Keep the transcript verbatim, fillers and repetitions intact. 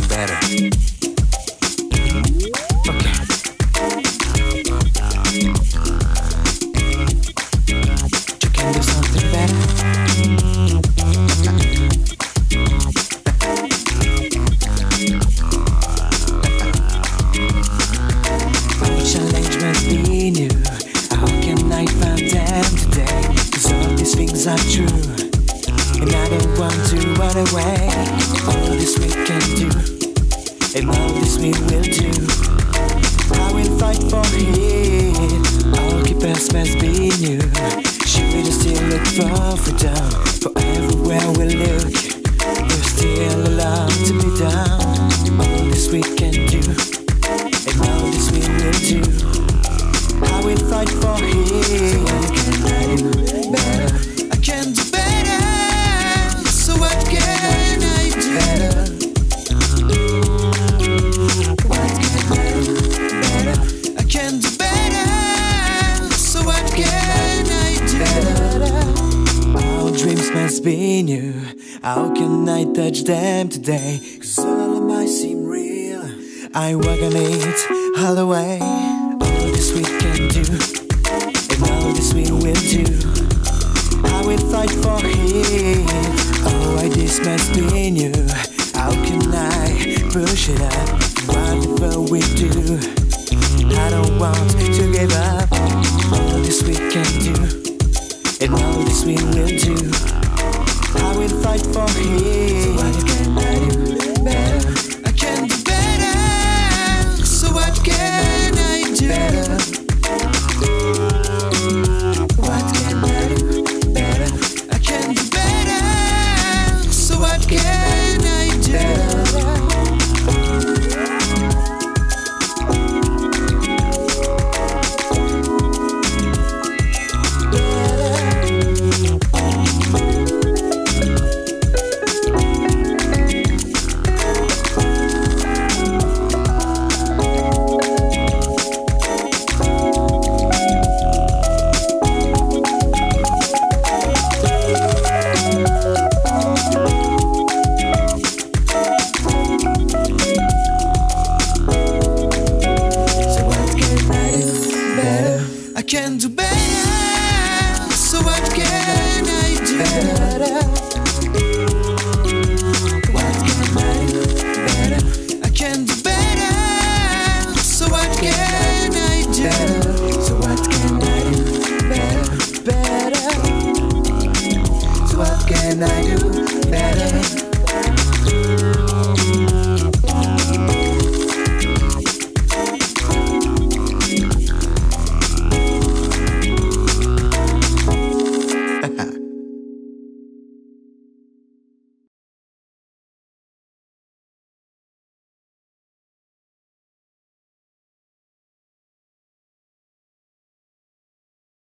better. Okay. You can do something better. Our challenge must be new. How can I find them today? 'Cause all these things are true, and I don't want to run away. All this we can do, and all this we will do. I will fight for it. Our keepers must be new. Should we just still look for freedom? For everywhere we look, there's still a lot to be done. All this we can do, and all this we will do. I will fight for it. So what can I do better? I can do better. So what can I do better? What can I do better? I can do better. So what can I do better? Our dreams must be new. How can I touch them today? 'Cause all of mine seem real. I work on it all the way. All this we can do, and all this we will do. I will fight for it. Oh, why this must be new. How can I push it up? Whatever we do, I don't want to give up. All this we can do, and all this we will do. I will fight for it. So what can I do better? I can do better. So what can I do better? What can I do better? I can do better. So what can I do better? I can do better. So what can I do better? What can I do better? I can do better. So what can I do better? So what can I do better? Better. So what can I do better? Ha ha.